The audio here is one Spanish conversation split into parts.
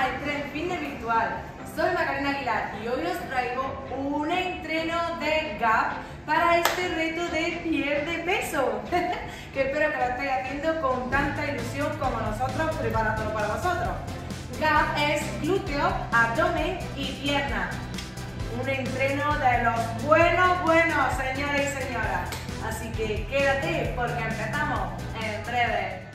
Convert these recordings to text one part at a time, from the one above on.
Estrés Fitness Virtual. Soy Macarena Aguilar y hoy os traigo un entreno de GAP para este reto de pierde peso, que espero que lo estéis haciendo con tanta ilusión como nosotros preparándolo para vosotros. GAP es glúteo, abdomen y pierna. Un entreno de los buenos, señores y señoras. Así que quédate porque empezamos en breve.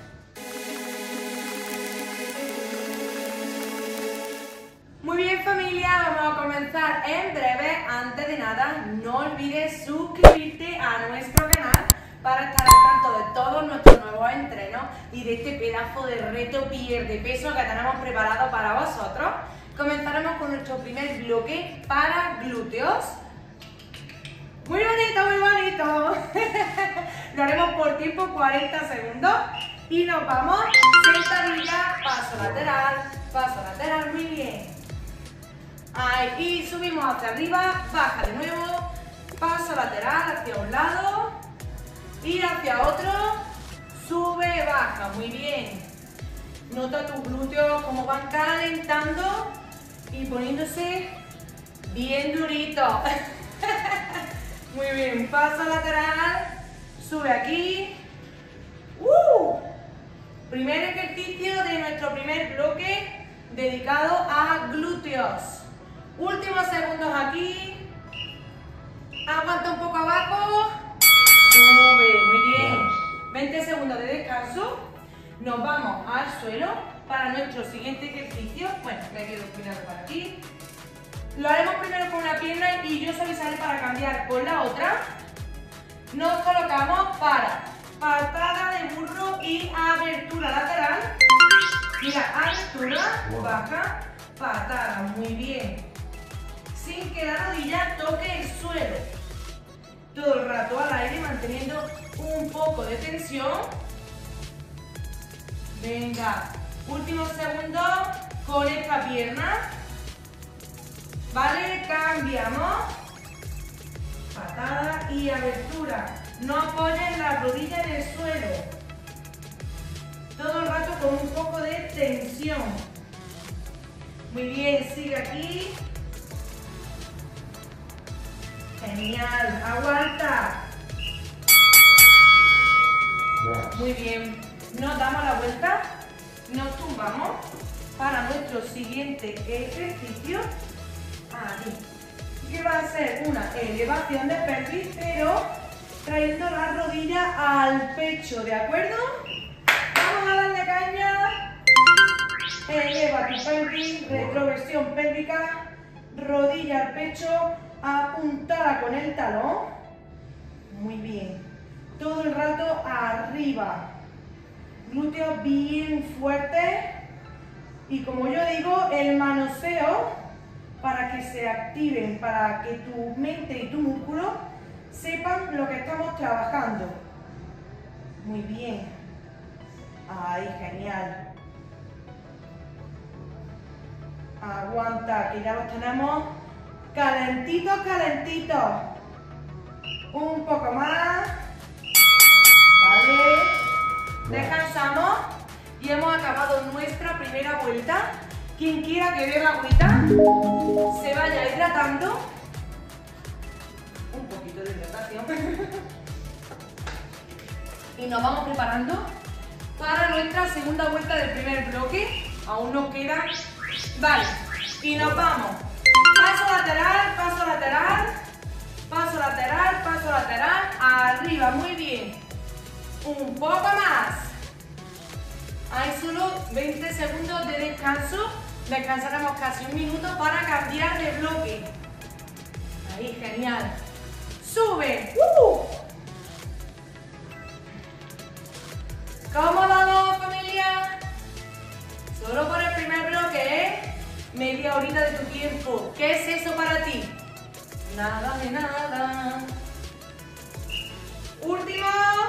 Muy bien, familia, vamos a comenzar en breve. Antes de nada, no olvides suscribirte a nuestro canal para estar al tanto de todos nuestros nuevos entrenos y de este pedazo de reto pierde peso que tenemos preparado para vosotros. Comenzaremos con nuestro primer bloque para glúteos. Muy bonito. Lo haremos por tiempo 40 segundos y nos vamos sentadilla, paso lateral, muy bien. Ahí, y subimos hacia arriba, baja de nuevo, paso lateral hacia un lado y hacia otro, sube, baja, muy bien. Nota tus glúteos como van calentando y poniéndose bien duritos. Muy bien, paso lateral, sube aquí. Primer ejercicio de nuestro primer bloque dedicado a glúteos. Últimos segundos aquí. Aguanta un poco abajo. Sube, muy bien. 20 segundos de descanso. Nos vamos al suelo para nuestro siguiente ejercicio. Bueno, me quedo cuidado por aquí. Lo haremos primero con una pierna y yo os avisaré para cambiar con la otra. Nos colocamos para patada de burro y abertura lateral. Mira, abertura, baja, patada, muy bien. Sin que la rodilla toque el suelo. Todo el rato al aire, manteniendo un poco de tensión. Venga, últimos segundos con esta pierna. Vale, cambiamos. Patada y abertura. No apoyen la rodilla en el suelo. Todo el rato con un poco de tensión. Muy bien, sigue aquí. Genial, aguanta. Muy bien, nos damos la vuelta, nos tumbamos para nuestro siguiente ejercicio. Aquí. Que va a ser una elevación de pelvis, pero trayendo la rodilla al pecho, ¿de acuerdo? Vamos a darle caña. Eleva tu pelvis, retroversión pélvica, rodilla al pecho, apuntada con el talón. Muy bien. Todo el rato arriba. Glúteos bien fuertes. Y como yo digo, el manoseo para que se activen, para que tu mente y tu músculo sepan lo que estamos trabajando. Muy bien. Ahí, genial. Aguanta, que ya los tenemos calentitos. Un poco más. Vale. Descansamos y hemos acabado nuestra primera vuelta. Quien quiera que beba agüita, se vaya hidratando. Un poquito de hidratación. Y nos vamos preparando para nuestra segunda vuelta del primer bloque. Aún nos queda. Vale. Y nos vamos. Paso lateral, arriba, muy bien. Un poco más. Hay solo 20 segundos de descanso. Descansaremos casi un minuto para cambiar de bloque. Ahí, genial. Sube. ¿Cómo vamos, familia? Solo por el primer bloque, ¿eh? Media horita de tu tiempo. ¿Qué es eso para ti? Nada de nada. Último.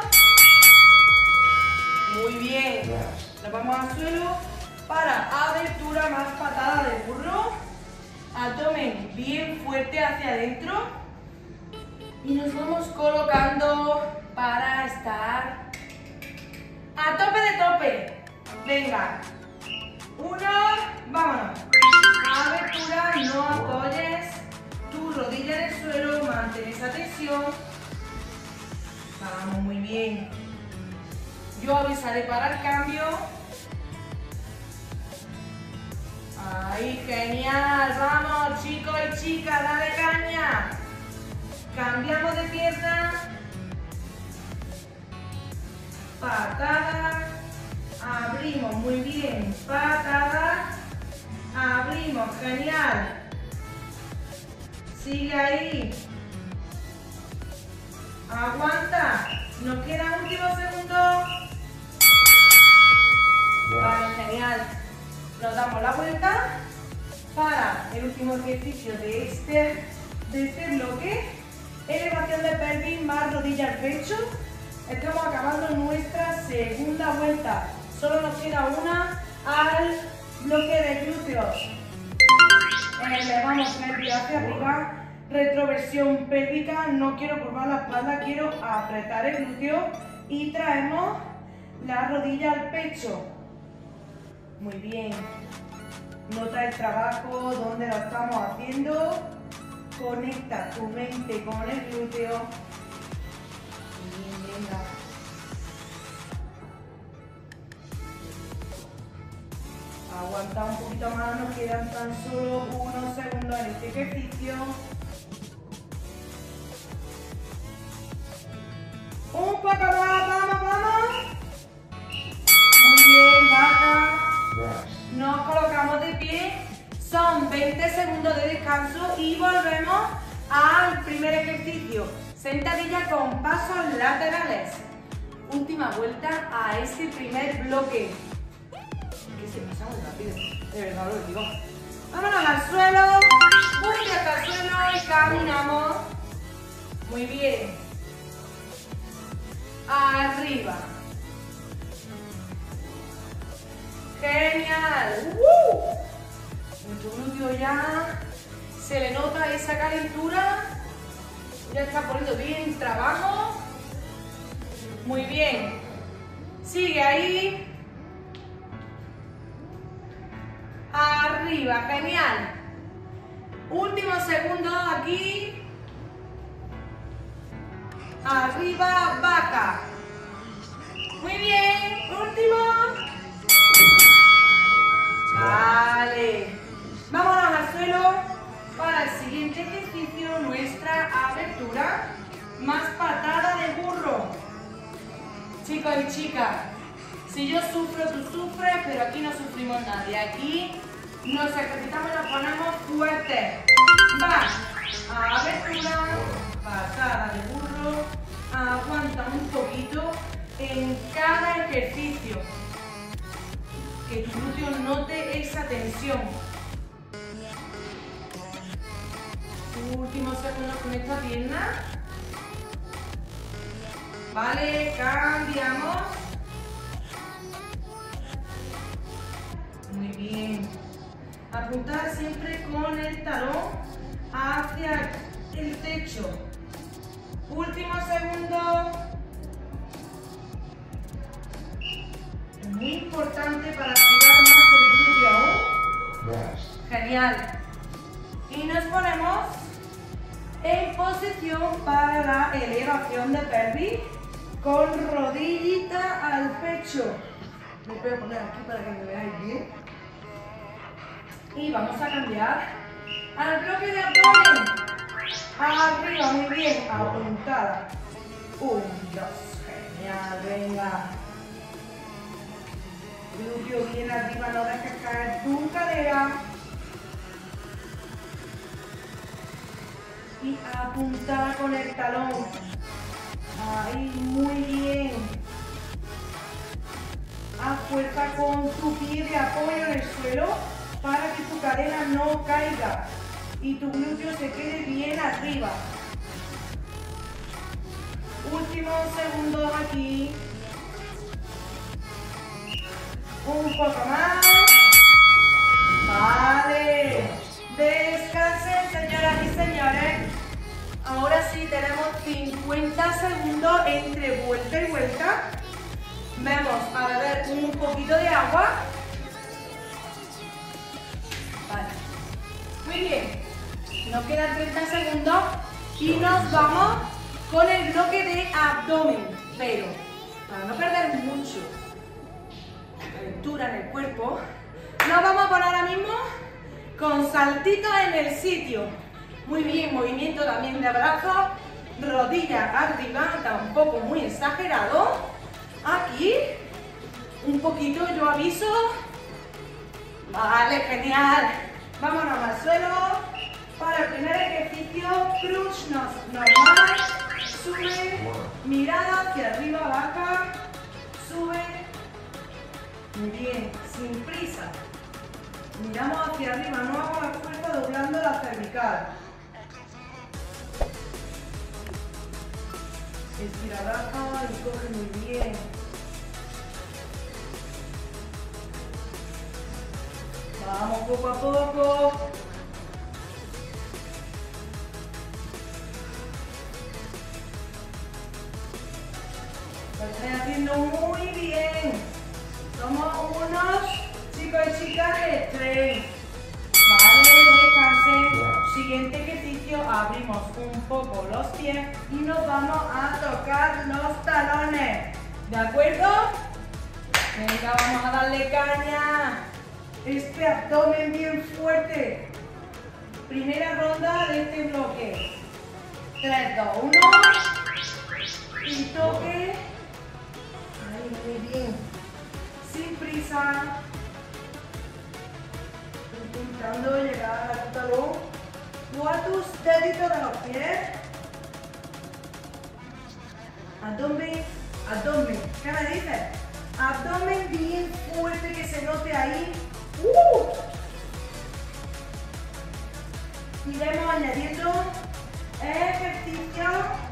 Muy bien. Nos vamos al suelo para abertura más patada de burro. Abdomen bien fuerte hacia adentro. Y nos vamos colocando para estar a tope de tope. Venga. 1, vámonos. Abertura, no apoyes tu rodilla en el suelo, mantén esa tensión. Vamos, muy bien. Yo avisaré para el cambio. Ahí, genial. Vamos, chicos y chicas, dale caña. Cambiamos de pierna. Patada. Abrimos, muy bien. Patada. Abrimos, genial. Sigue ahí. Aguanta. Nos queda un último segundo. Vale, genial. Nos damos la vuelta para el último ejercicio de este bloque. Elevación de pelvis más rodilla al pecho. Estamos acabando nuestra segunda vuelta. Solo nos queda una al bloque de glúteos. Elevamos pelvis hacia arriba. Retroversión pélvica. No quiero curvar la espalda, quiero apretar el glúteo. Y traemos la rodilla al pecho. Muy bien. Nota el trabajo, dónde lo estamos haciendo. Conecta tu mente con el glúteo. Bien, venga. Aguanta un poquito más, nos quedan tan solo unos segundos en este ejercicio. Un poco más, vamos, vamos. Muy bien, baja. Nos colocamos de pie. Son 20 segundos de descanso y volvemos al primer ejercicio. Sentadilla con pasos laterales. Última vuelta a este primer bloque. Que se pasa muy rápido, de verdad lo digo. Vámonos al suelo, muy hasta el suelo y caminamos. Muy bien. Arriba. Genial. Nuestro glúteo ya se le nota esa calentura. Ya está poniendo bien trabajo. Muy bien. Sigue ahí. Arriba, genial. Último segundo aquí. Arriba, baja. Muy bien. Último. Vale. Vámonos al suelo para el siguiente ejercicio, nuestra abertura más patada de burro. Chicos y chicas, si yo sufro, tú sufres, pero aquí no sufrimos nadie. Aquí nos ejercitamos y nos ponemos fuertes. Va, abertura, patada de burro. Aguanta un poquito en cada ejercicio. Que tu glúteo note esa tensión. Últimos segundos con esta pierna. Vale, cambiamos. Muy bien. Apuntar siempre con el talón hacia el techo. Último segundo. Muy importante para activar más el glúteo aún. Genial. Y nos ponemos en posición para la elevación de pelvis con rodillita al pecho. Me voy a poner aquí para que me veáis bien. Y vamos a cambiar al bloque de abdomen. Arriba, muy bien, apuntada. 1, 2, genial, venga. Glúteo bien arriba, no dejes caer tu cadera. Y apuntada con el talón. Ahí, muy bien. Haz fuerza con tu pie de apoyo en el suelo para que tu cadera no caiga y tu glúteo se quede bien arriba. Últimos segundos aquí. Un poco más. Vale. Descansen, señoras y señores. Ahora sí tenemos 50 segundos entre vuelta y vuelta. Vamos a beber un poquito de agua. bien. Nos quedan 30 segundos y nos vamos con el bloque de abdomen. Pero para no perder mucho calentura en el cuerpo, nos vamos a poner ahora mismo con saltitos en el sitio. Muy bien, movimiento también de brazos, rodilla arriba, tampoco muy exagerado. Aquí, un poquito, yo aviso. Vale, genial. Vámonos al suelo. Para el primer ejercicio, crunch normal. Sube, mirada hacia arriba, baja. Sube. Muy bien, sin prisa. Miramos hacia arriba, no hago la fuerza doblando la cervical. Estira, baja y coge muy bien. Vamos poco a poco. Lo estoy haciendo muy bien. Somos unos chicos y chicas estrés. Vale, descansen. Siguiente ejercicio, abrimos un poco los pies y nos vamos a tocar los talones. ¿De acuerdo? Venga, vamos a darle caña. Este abdomen bien fuerte. Primera ronda de este bloque. 3, 2, 1. Y toque. Ahí, muy bien. Sin prisa. Intentando llegar al talón o a tus deditos de los pies. Abdomen, abdomen. ¿Qué me dices? Abdomen bien fuerte, que se note ahí. Iremos añadiendo ejercicio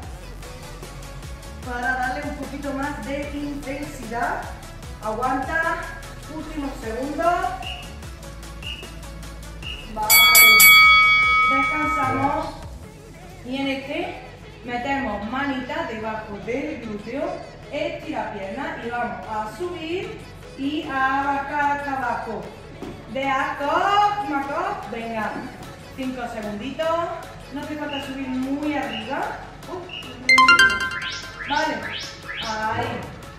para darle un poquito más de intensidad. Aguanta, últimos segundos. Vale, descansamos y en este metemos manita debajo del glúteo, estira pierna y vamos a subir y a bajar hasta abajo. De abajo, venga, 5 segunditos, no hace falta subir muy arriba. Vale, ahí.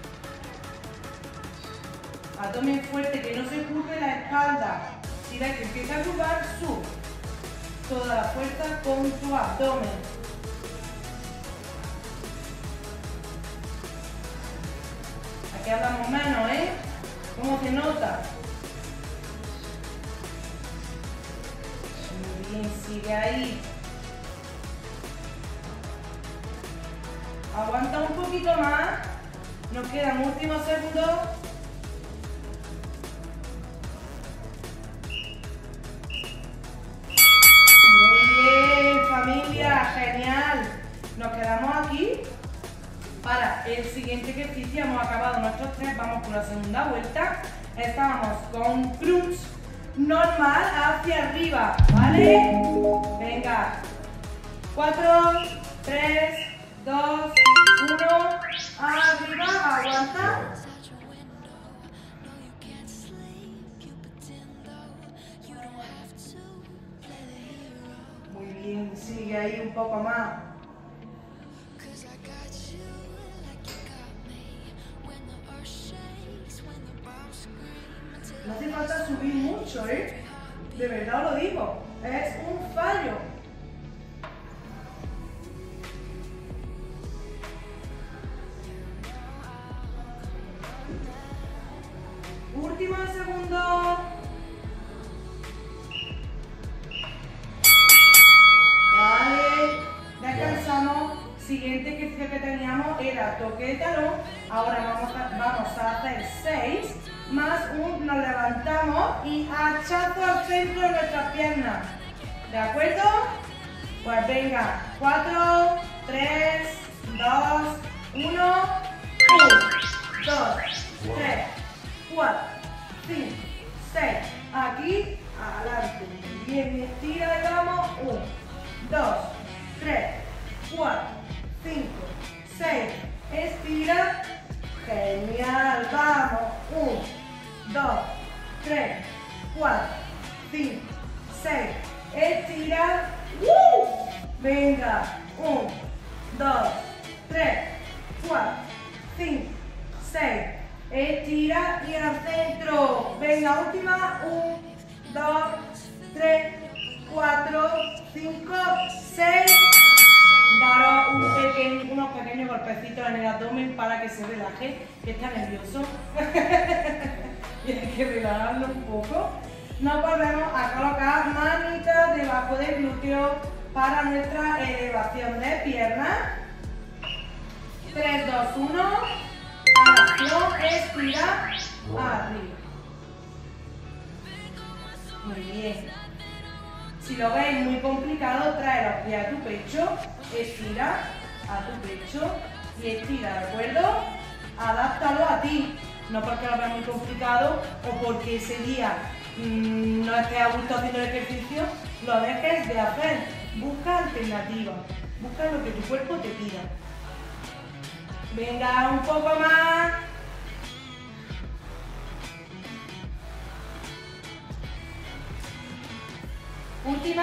Abdomen fuerte, que no se curve la espalda. Si ves que empieza a curvar, sube toda la fuerza con tu abdomen. Aquí hablamos menos, ¿eh? ¿Cómo se nota? Muy bien, sigue ahí. Aguanta un poquito más. Nos quedan últimos segundos. Genial, nos quedamos aquí para el siguiente ejercicio. Hemos acabado nuestros 3, vamos por la segunda vuelta. Estábamos con crunch normal hacia arriba, ¿vale? Venga, 4, 3, 2, 1, arriba, aguanta. Sigue ahí un poco más. No hace falta subir mucho, ¿eh? De verdad lo digo. Es un fallo. Último segundo. Vale, descansamos. Siguiente ejercicio que teníamos era toque de talón. Ahora vamos a hacer 6 más un, nos levantamos y hachazo al centro de nuestras piernas. ¿De acuerdo? Pues venga, 4, 3, 2, 1, 1, 2, 3, 4, 5, 6. Aquí, adelante. Bien, estira y vamos. 1, 2, 3, 4, 5, 6. Estira. Genial, vamos. 1, 2, 3, 4, 5, 6. estira, venga, 1, 2, 3, 4, 5, 6, estira y al centro, venga, última, 1, 2, 3, 4, 5, 6, daros unos pequeños golpecitos en el abdomen para que se relaje, que está nervioso y hay que relajarlo un poco. Nos volvemos a colocar manitas debajo del glúteo para nuestra elevación de piernas. 3, 2, 1, acción, estira, arriba. Muy bien. Si lo veis muy complicado, trae los pies a tu pecho, estira a tu pecho y estira, ¿de acuerdo? Adáptalo a ti, no porque lo veas muy complicado o porque ese día no estés a gusto haciendo el ejercicio, lo dejes de hacer. Busca alternativas, busca lo que tu cuerpo te pida. Venga, un poco más. Última.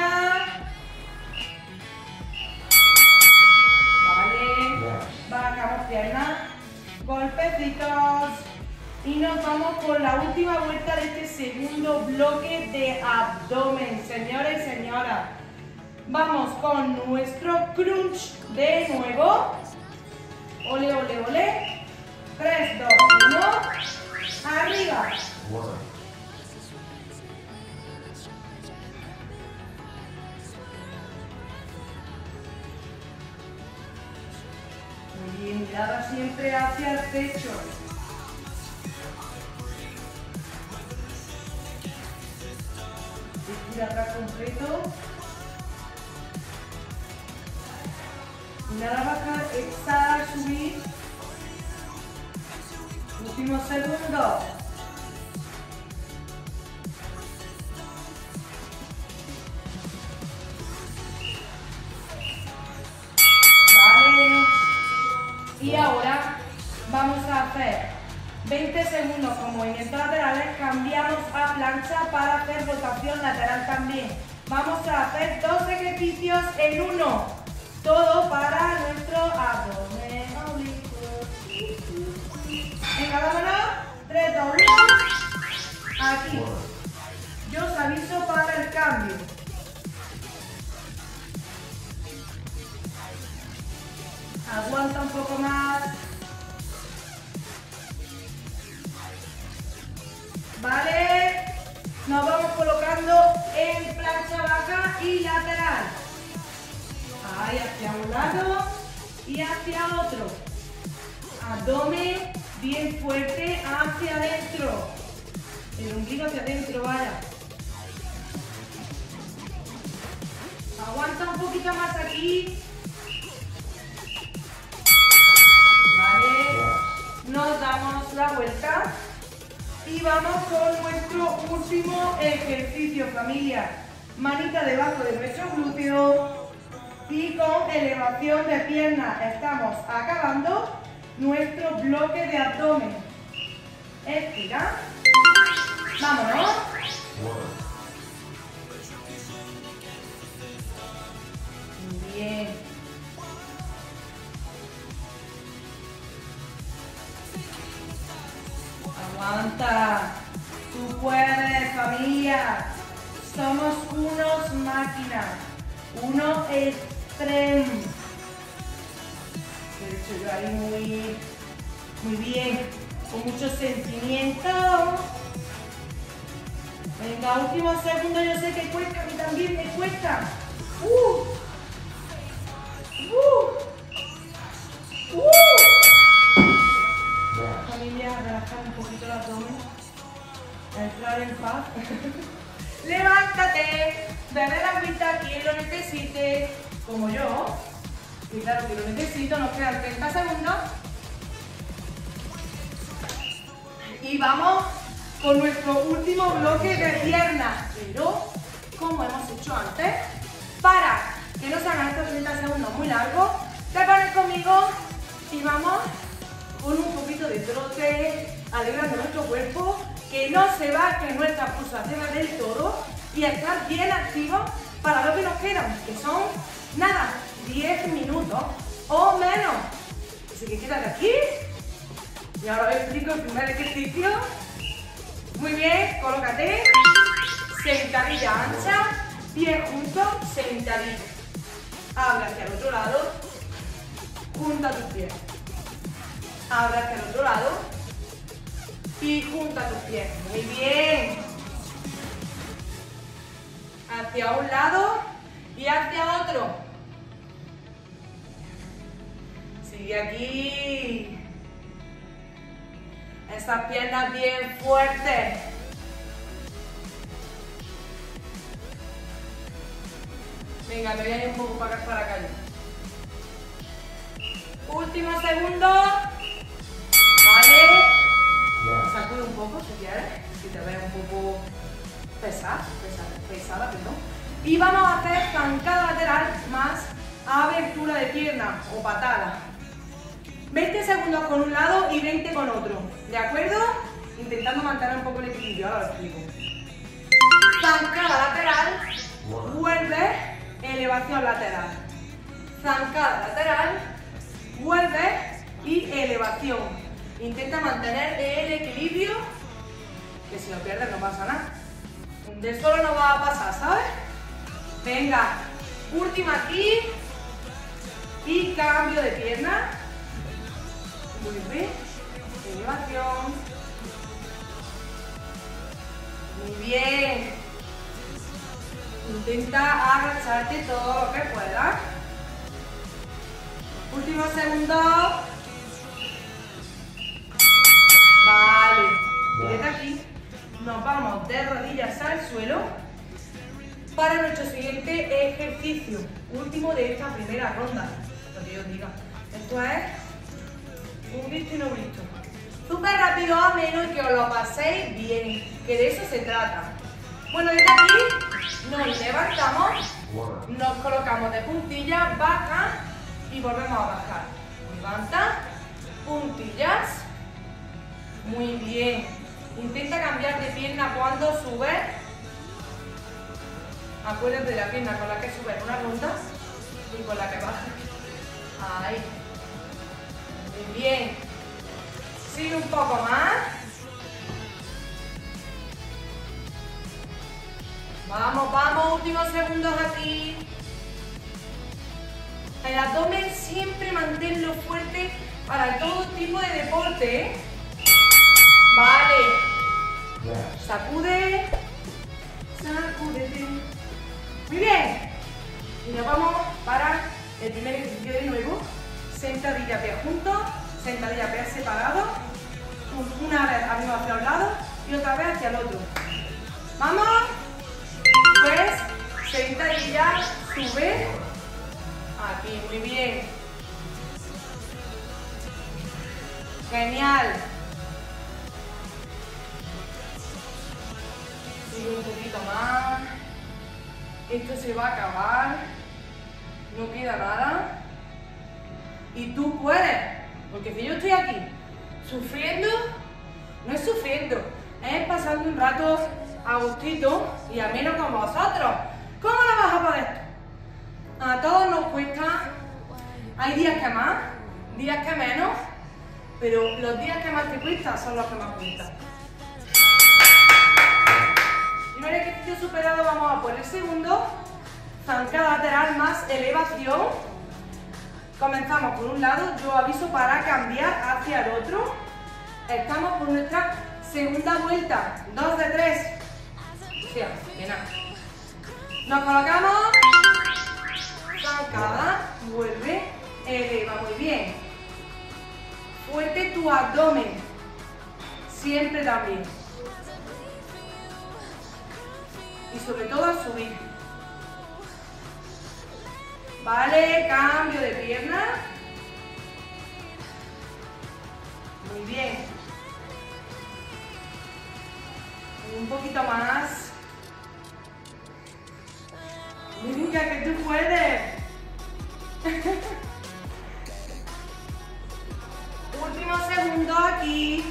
Vale. Bajamos piernas. Golpecitos. Y nos vamos por la última vuelta de este segundo bloque de abdomen, señores y señoras. Vamos con nuestro crunch de nuevo. Ole, ole, ole. 3, 2, 1. Arriba. Muy bien, mirada siempre hacia el pecho. Estira atrás completo. Inhala, bajar, exhala, subir. Últimos segundos. Vale. Y ahora vamos a hacer 20 segundos con movimientos laterales. Cambiamos a plancha para hacer rotación lateral también. Vamos a hacer 2 ejercicios en uno. Todo para nuestro abdomen oblicuo. Venga, vámonos. 3, 2, 1. Aquí. Yo os aviso para el cambio. Aguanta un poco más. Vale. Nos vamos colocando en plancha baja y lateral. Ahí, hacia un lado y hacia otro. Abdomen bien fuerte hacia adentro. El ombligo hacia adentro, vaya. Aguanta un poquito más aquí. Vale. Nos damos la vuelta. Y vamos con nuestro último ejercicio, familia. Manita debajo de nuestro glúteo. Y con elevación de piernas estamos acabando nuestro bloque de abdomen. Estira. Vámonos. Muy bien. Aguanta. Tú puedes, familia. Somos unos máquinas. Uno extremo. Lo he hecho yo ahí muy bien, con mucho sentimiento. Venga, último segundo, yo sé que cuesta, a mí también me cuesta. Familia, relajar un poquito el abdomen, entrar en paz. Levántate, bebe la agüita, quien lo necesite, como yo. Y claro que lo necesito, nos quedan 30 segundos. Y vamos con nuestro último bloque de piernas. Pero, como hemos hecho antes, para que no se hagan estos 30 segundos muy largos, te pones conmigo y vamos con un poquito de trote, alegrando nuestro cuerpo, que no se va, que nuestra pulsación es del todo, y estar bien activos para lo que nos quedan, que son, nada, 10 minutos o menos. Así que quédate aquí. Y ahora os explico el primer ejercicio. Muy bien, colócate. Sentadilla ancha, pie junto, sentadilla. Abre hacia el otro lado, junta tus pies. Abre hacia el otro lado y junta tus pies. Muy bien. Hacia un lado y hacia otro. Sigue aquí. Esas piernas bien fuertes. Venga, me voy a ir un poco para acá. Último segundo. Vale. Sacude un poco si quieres. Si te ves un poco pesada, perdón. Y vamos a hacer zancada lateral más abertura de pierna o patada. 20 segundos con un lado y 20 con otro. ¿De acuerdo? Intentando mantener un poco el equilibrio. Ahora lo explico. Zancada lateral. Vuelve. Elevación lateral. Zancada lateral. Vuelve y elevación. Intenta mantener el equilibrio, que si lo pierdes no pasa nada. De solo no va a pasar, ¿sabes? Venga, última aquí y cambio de pierna. Muy bien, elevación. Muy bien. Intenta agacharte todo lo que puedas. Último segundo. Vale. Y desde aquí nos vamos de rodillas al suelo para nuestro siguiente ejercicio. Último de esta primera ronda. Lo que yo os diga. Esto es un visto y no visto. Súper rápido, ameno y que os lo paséis bien. Que de eso se trata. Bueno, desde aquí nos levantamos, nos colocamos de puntillas, baja y volvemos a bajar. Levanta, puntillas. Muy bien. Intenta cambiar de pierna cuando subes. Acuérdate de la pierna con la que subes una ronda y con la que bajas. Ahí. Muy bien. Sigue un poco más. Vamos, vamos, últimos segundos aquí. El abdomen siempre manténlo fuerte para todo tipo de deporte, ¿eh? Vale. Sacude. Sacúdete. Muy bien. Y nos vamos para el primer ejercicio de nuevo. Sentadilla, pie juntos. Sentadilla, pie separado. Una vez arriba hacia un lado y otra vez hacia el otro. Vamos. Pues, sentadilla, sube. Aquí, muy bien. Genial. Sigue un poquito más. Esto se va a acabar. No queda nada. Y tú puedes. Porque si yo estoy aquí sufriendo, no es sufriendo, es pasando un rato a gustito y a menos con vosotros. ¿Cómo lo vas a poder? A todos nos cuesta. Hay días que más, días que menos, pero los días que más te cuesta son los que más cuestan. Primer ejercicio superado, vamos a por el segundo. Zancada lateral más elevación. Comenzamos por un lado, yo aviso para cambiar hacia el otro. Estamos por nuestra segunda vuelta, 2 de 3. O sea, que nada. Nos colocamos, zancada, vuelve, eleva, muy bien. Fuerte tu abdomen, siempre también. Y sobre todo al subir. Vale, cambio de pierna. Muy bien. Un poquito más. Venga, que tú puedes. Último segundo aquí.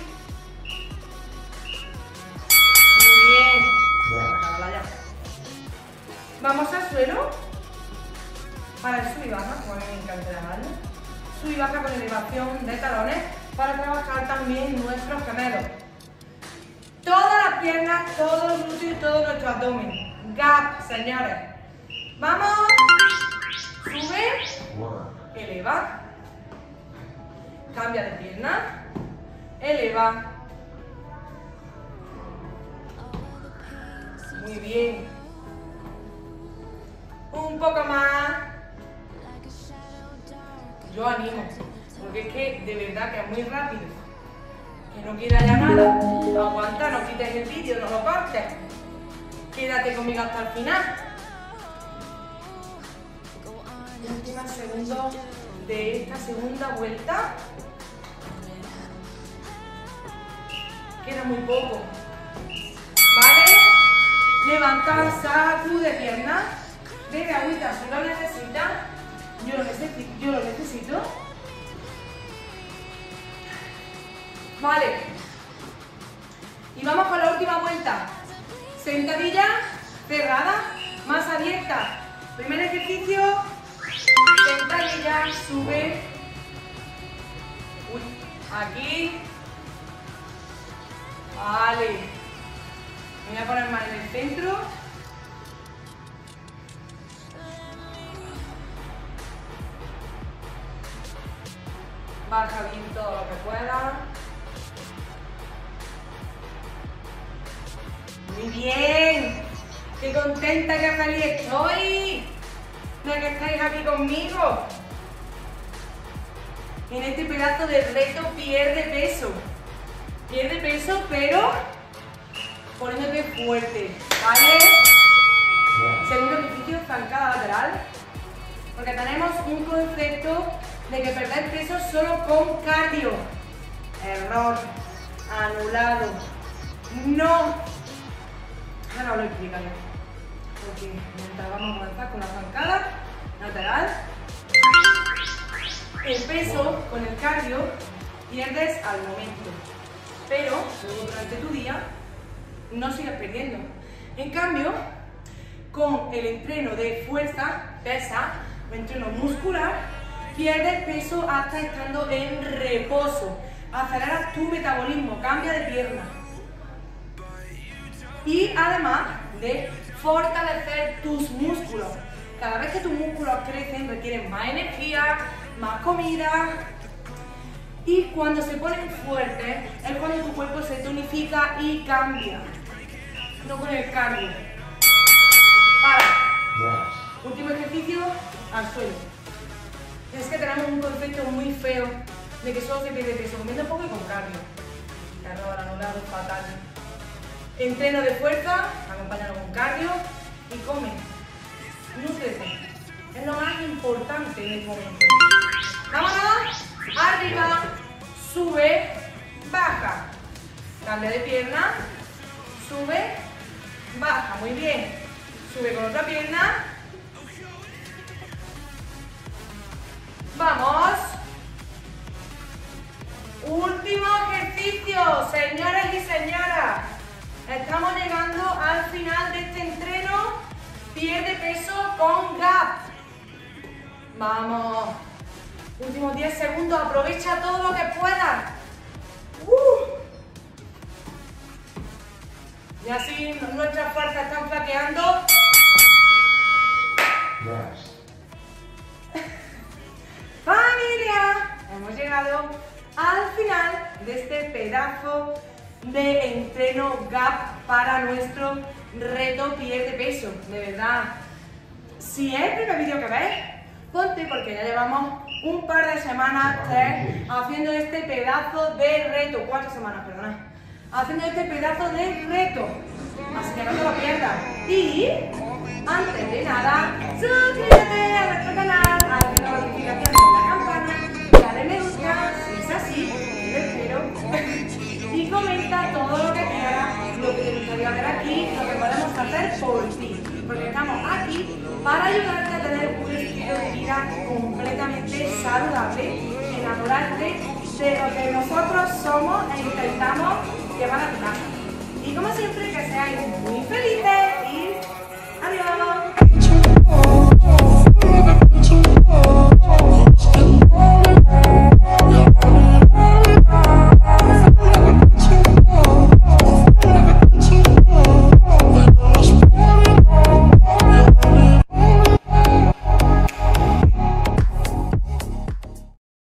Muy bien. Vamos al suelo para el sub y baja, como a mí me encanta llamarlo. Sub y baja con elevación de talones para trabajar también nuestros gemelos. Todas las piernas, todos los glúteos y todo nuestro abdomen. Gap, señores. Vamos. Sube. Eleva. Cambia de pierna. Eleva. Muy bien. Un poco más. Yo animo, porque es que de verdad que es muy rápido. Que no queda ya nada. Aguanta, no quites el vídeo, no lo cortes. Quédate conmigo hasta el final. Última segundo de esta segunda vuelta. Queda muy poco. ¿Vale? Levanta, sacude piernas. Bebe agüita si lo necesitas. Yo lo necesito. Vale. Y vamos con la última vuelta. Sentadilla cerrada, más abierta. Primer ejercicio. Sentadilla, sube. Uy, aquí. Vale. Me voy a poner más en el centro. Baja bien todo lo que pueda. Muy bien. Qué contenta, qué feliz estoy de que estáis aquí conmigo. En este pedazo de reto pierde peso. Pierde peso, pero poniéndote fuerte, ¿vale? Segundo ejercicio, zancada lateral. Porque tenemos un concepto de que perder peso solo con cardio. Error. Anulado. No. Ahora lo explicaré. Porque mientras vamos a comenzar con la zancada lateral, el peso con el cardio pierdes al momento. Pero luego durante tu día no sigues perdiendo. En cambio, con el entreno de fuerza, pesa, o entreno muscular, pierdes peso hasta estando en reposo. Aceleras tu metabolismo, cambia de pierna. Y además de fortalecer tus músculos. Cada vez que tus músculos crecen, requieren más energía, más comida. Y cuando se ponen fuertes, es cuando tu cuerpo se tonifica y cambia. No con el cardio. Para. Último ejercicio, al suelo. Es que tenemos un concepto muy feo de que solo se pierde peso comiendo poco y con cardio. Error, anulado, fatal. Entreno de fuerza, acompáñalo con cardio y come. Nútrete. Es lo más importante en el momento. Vámonos. Arriba, sube, baja. Cambia de pierna, sube, baja. Muy bien. Sube con otra pierna. Vamos. Último ejercicio, señores y señoras. Estamos llegando al final de este entreno. Pierde peso con gap. Vamos. Últimos 10 segundos. Aprovecha todo lo que puedas. Y así nuestras fuerzas están flaqueando. Familia, hemos llegado al final de este pedazo de entreno gap para nuestro reto pierde peso. De verdad, si es el primer vídeo que ves, ponte, porque ya llevamos un par de semanas, 3, haciendo este pedazo de reto, 4 semanas, perdona, haciendo este pedazo de reto, así que no te lo pierdas. Y antes de nada, suscríbete a nuestro canal, activa la notificación de la campana, dale me gusta si es así, te espero, y comenta todo lo que quieras, lo que te gustaría ver aquí, lo que podemos hacer por ti, porque estamos aquí para ayudarte a tener un estilo de vida completamente saludable, enamorarte de lo que nosotros somos e intentamos llevar a tu casa. Y como siempre, que seáis muy felices.